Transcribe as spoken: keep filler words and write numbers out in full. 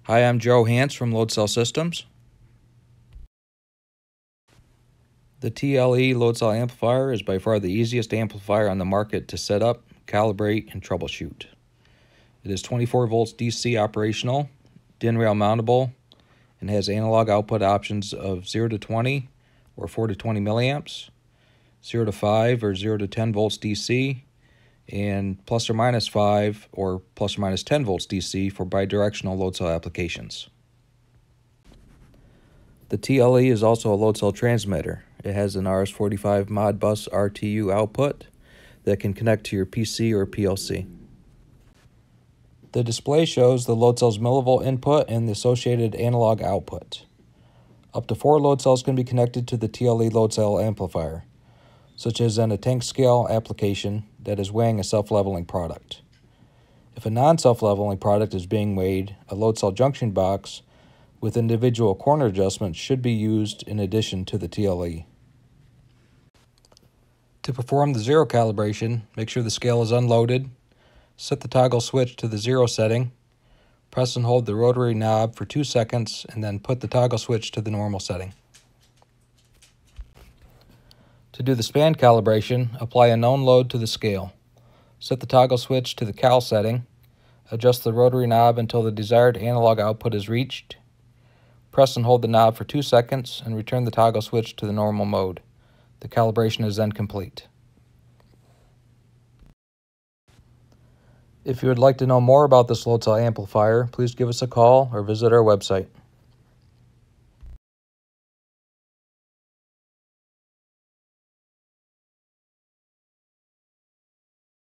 Hi, I'm Joe Hance from Load Cell Systems. The T L E load cell amplifier is by far the easiest amplifier on the market to set up, calibrate, and troubleshoot. It is twenty-four volts D C operational, D I N rail mountable, and has analog output options of zero to twenty or four to twenty milliamps, zero to five or zero to ten volts D C, and plus or minus five or plus or minus ten volts D C for bidirectional load cell applications. The T L E is also a load cell transmitter. It has an R S four eighty-five Modbus R T U output that can connect to your P C or P L C. The display shows the load cell's millivolt input and the associated analog output. Up to four load cells can be connected to the T L E load cell amplifier, such as in a tank scale application that is weighing a self-leveling product. If a non-self-leveling product is being weighed, a load cell junction box with individual corner adjustments should be used in addition to the T L E. To perform the zero calibration, make sure the scale is unloaded, set the toggle switch to the zero setting, press and hold the rotary knob for two seconds, and then put the toggle switch to the normal setting. To do the span calibration, apply a known load to the scale. Set the toggle switch to the cal setting, adjust the rotary knob until the desired analog output is reached, press and hold the knob for two seconds, and return the toggle switch to the normal mode. The calibration is then complete. If you would like to know more about this load cell amplifier, please give us a call or visit our website.